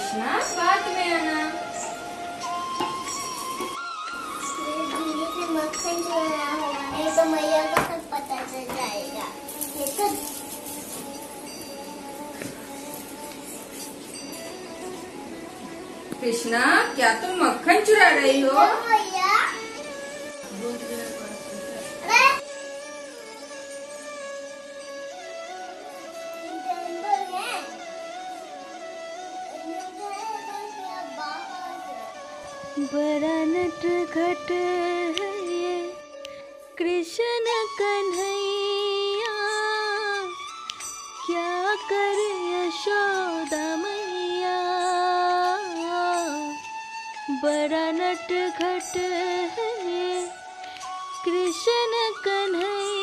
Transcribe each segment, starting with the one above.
कृष्णा बाद में आना। दीदी से मक्खन चुराना होगा, नहीं तो मैया को सब पता चल जाएगा। ये तो कृष्णा क्या तुम मक्खन चुरा रही हो? मैया बड़ा नटखट है ये कृष्ण कन्हैया, क्या करे यशोदा मैया। बड़ा नटखट है ये कृष्ण कन्हैया।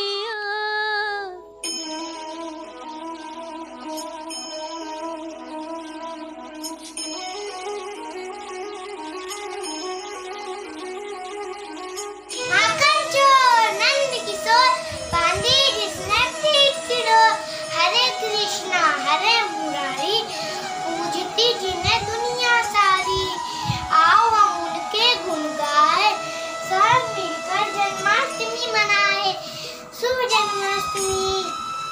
हरे मुरारी पूजती जिन्हें दुनिया सारी, आओ हम उनके गुण गाए, सब मिलकर जन्माष्टमी मनाए। शुभ जन्माष्टमी।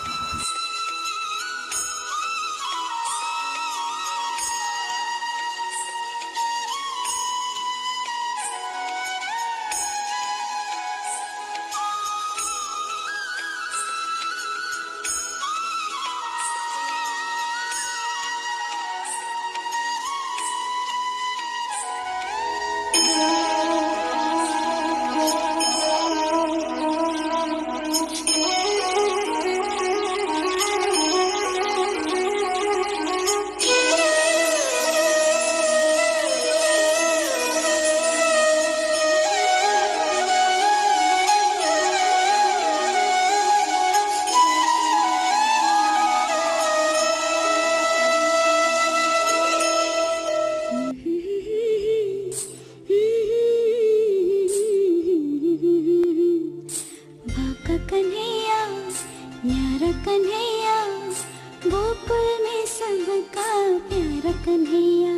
कन्हैया न्यारा कन्हैया, गोकुल में सबका प्यारा कन्हैया।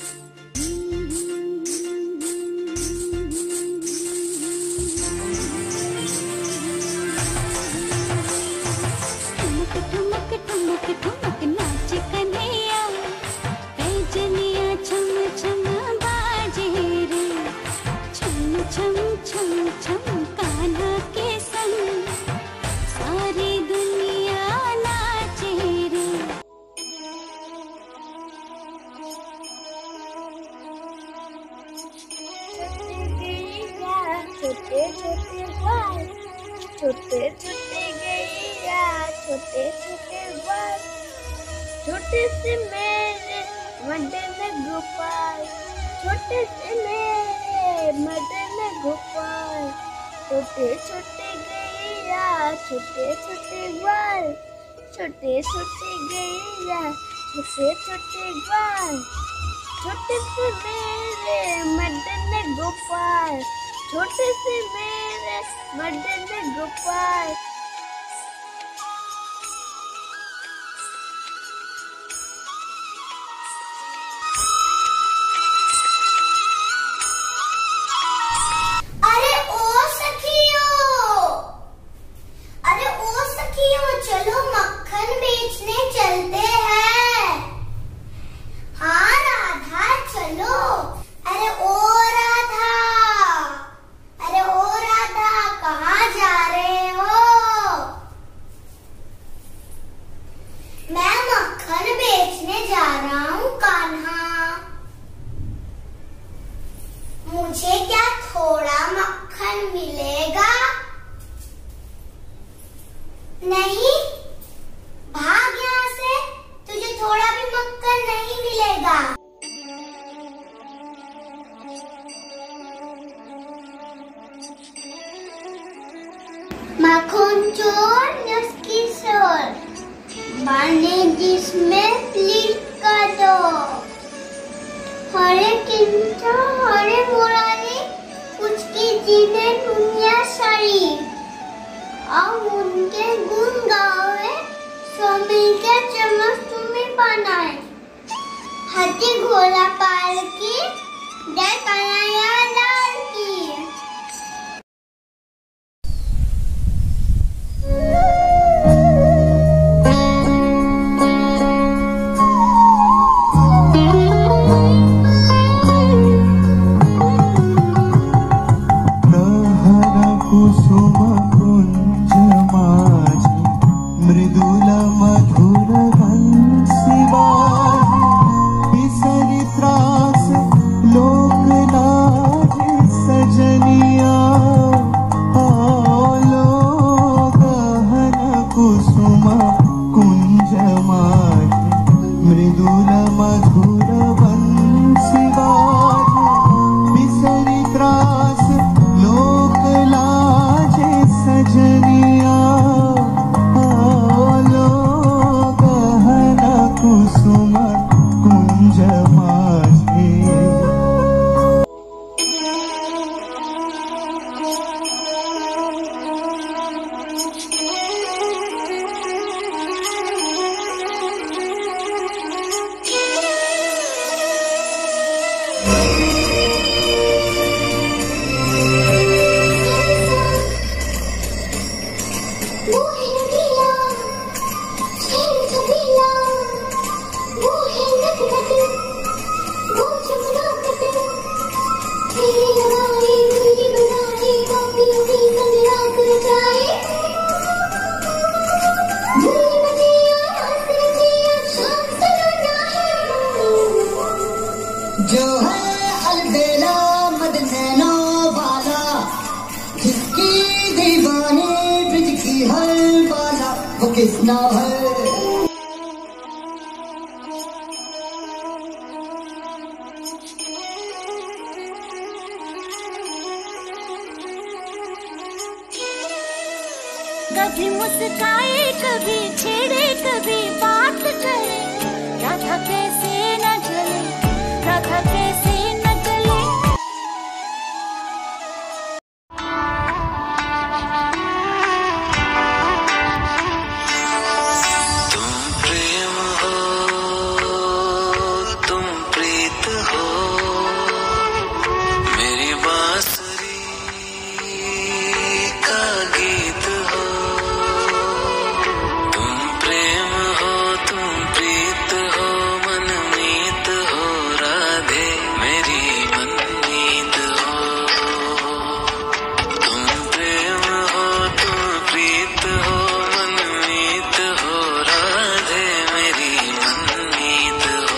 ठुमक ठुमक ठुमक ठुमक नाचे कन्हैया, पैजनिया छम छम बाजे रे, छम छम छम छम कान्हा के संग सारी दुनिया नाचे रे। छोटे छोटे बाल, छोटे छोटे गैया, छोटे छोटे बाल, छोटे से मेरे मदन गोपाल, छोटे से मेरे मदन गोपाल। छोटे छोटे गैया, छोटे छोटे बाल, छोटे छोटे गैया, छोटे छोटे बाल, छोटे से मेरे मदन गोपाल, छोटे से मेरे मदन गोपाल। चलो मक्खन बेचने चलते हैं। हाँ राधा चलो। अरे ओ राधा, अरे ओ राधा कहाँ जा रहे हो? मैं मक्खन बेचने जा रहा हूँ कान्हा। मुझे क्या थोड़ा मक्खन मिलेगा? नहीं, भाग यहाँ से, तुझे थोड़ा भी मक्खन नहीं मिलेगा। माखन चोर नुस्खी चोर, बने जिसमें प्लीज कर दो। हरे किंचा हरे मुरारी, कुछ की जीने दुनिया सारी, अब उनके गुण गावे, स्वामी के जन्माष्टमी मनाए। हाथी घोड़ा पाल की जय कन्हैया लाल की। कुसुम कुंज माझे मृदुल मधुर हंसी बाजे बिसरि त्रास लोक लाज सजनिया आओ गहन कुसुम कुंज माझे मृदुल मधुर हंसी बाजे बिसरि त्रास लोक लाजे सजनिया आओ गहन कुसुम कुंज माझे। जो है अलबेला मदनैनो वाला जिसकी दीवानी ब्रिज की हर बाला वो किसना है। कभी मुस्काए कभी छेड़े कभी बात करे राधा कैसे न जले राधा कैसे न जले। तुम प्रेम हो तुम प्रीत हो मेरी बांसुरी का गीत हो। तुम प्रेम हो तुम प्रीत हो मनमीत हो राधे मेरी मनमीत हो। तुम प्रेम हो तुम प्रीत हो मनमीत हो राधे मेरी मनमीत हो।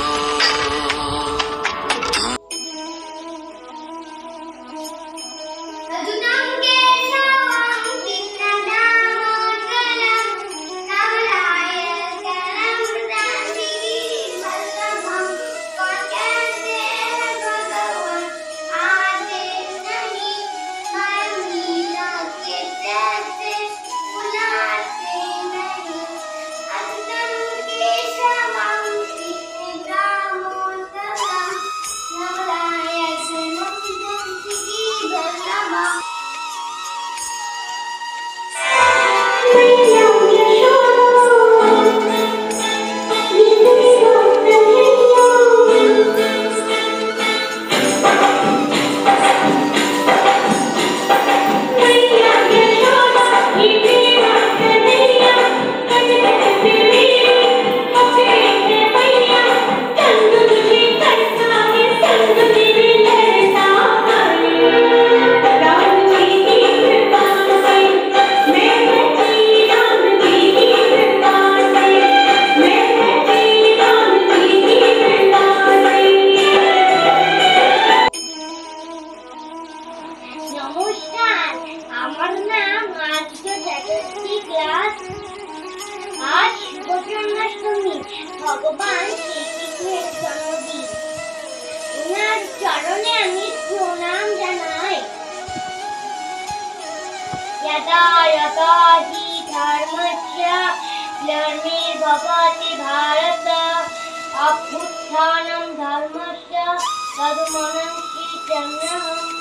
নমস্কার, আমার নাম আজকে চ্যাটার্জি ক্লাস। আজ শুভ জন্মাষ্টমী, ভগবান শ্রীকৃষ্ণের জন্মদিন। ওনার চরণে আমি প্রণাম জানাই। यदा यदा हि धर्मस्य ग्लानिर्भवति भारत अभ्युत्थानं धर्मस्य तदानीन्तनं